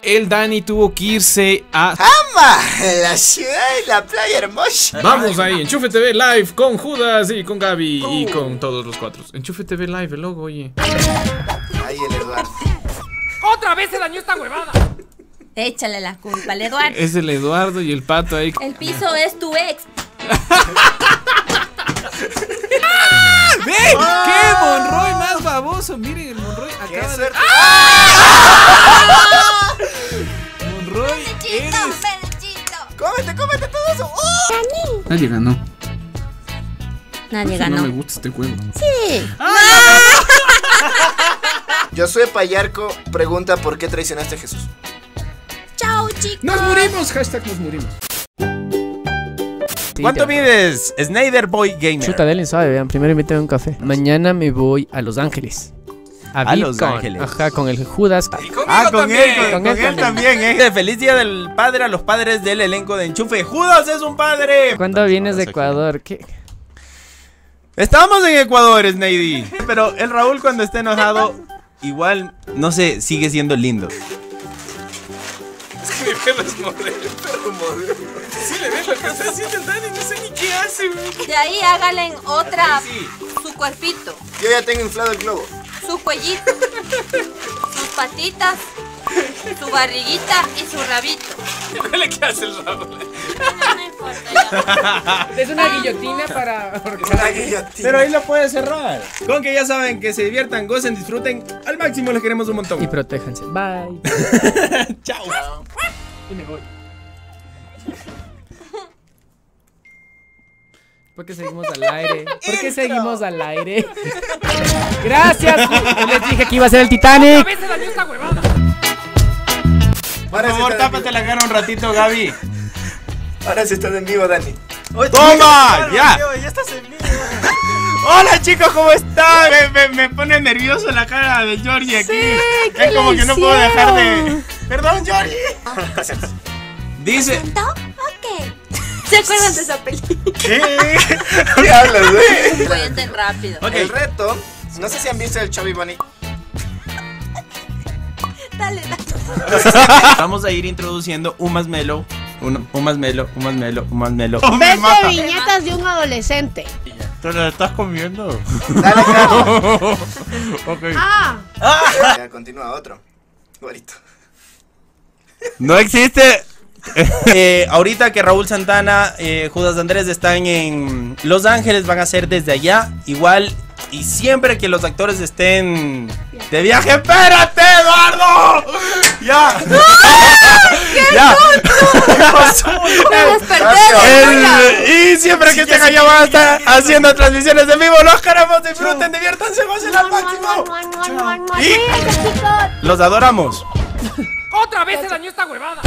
el Dani tuvo que irse a ¡Ama! La ciudad y la playa hermosa. Vamos ahí, Enchufe TV Live con Judas y con Gaby y con todos los cuatro. Enchufe TV Live, el logo, oye. Ahí el Eduardo. ¡Otra vez se dañó esta huevada! Échale la culpa al Eduardo. Es el Eduardo y el Pato ahí. El piso es tu ex. ¡Ven! ¡Qué Monroy más baboso! Miren, el Monroy acaba de... Monroy, eres... ¡Cómete todo eso! Nadie ganó. Nadie No ganó. me gusta este juego. Sí. Josué Payarco pregunta por qué traicionaste a Jesús. Chao, chicos. ¡Nos morimos! Hashtag nos morimos. ¿Cuánto mides? Snyder Boy Gamer. Chuta, denle suave, vean. Primero invítame un café. Mañana me voy a Los Ángeles. A Los VidCon. Ángeles. Ajá, con el Judas. Y conmigo Con él él también, Feliz día del padre a los padres del elenco de Enchufe. ¡Judas es un padre! ¿Cuándo vienes de Ecuador? ¿Qué? Estamos en Ecuador, Snady. Pero el Raúl cuando está enojado, igual, no sé, sigue siendo lindo. Es que mi perro es modelo, perro modelo. Sí le ves lo que está haciendo el Dani, no sé ni qué hace, güey. De ahí háganle otra. Sí. Su cuerpito, Yo ya tengo inflado el globo. su cuellito, sus patitas, su barriguita y su rabito. Huele que hace el Raúl. No importa, Es una guillotina para. Pero ahí lo puedes cerrar. Con que ya saben que se diviertan, gocen, disfruten. Al máximo les queremos un montón. Y protéjanse. Bye. Chao. Y me voy. ¿Por qué seguimos al aire? ¿Por qué seguimos al aire? Gracias. Yo les dije que iba a ser el Titanic. ¡Otra vez se dañó esta huevada! Por favor, tápate la cara un ratito, Gaby. Ahora sí estás en vivo, Dani. ¡Toma! ¡Ya! Ya estás en vivo. Hola chicos, ¿cómo están? Me pone nervioso la cara de Georgie aquí. Es como que no puedo dejar de... Perdón, Georgie. Dice... Ok. ¿Se acuerdan de esa película? ¿Qué? ¿Qué hablas, güey? Cuenten rápido. Ok. El reto, no sé si han visto el Chubby Bunny. Dale. Vamos a ir introduciendo un marshmallow. Un marshmallow, un marshmallow, un marshmallow. 20 viñetas de un adolescente. ¿Te lo estás comiendo? Dale, claro. Ok. Ya, continúa otro. Igualito. No existe. Ahorita que Raúl Santana, Judas Andrés están en Los Ángeles, van a ser desde allá. Igual, y siempre que los actores estén de viaje. ¡Espérate, Eduardo! ¡Ya! ¡Ya! Y siempre que estén allá van a estar haciendo transmisiones en vivo. Los queremos, disfruten, diviértanse, gocen al máximo. Y los adoramos. ¡Otra vez se dañó esta huevada!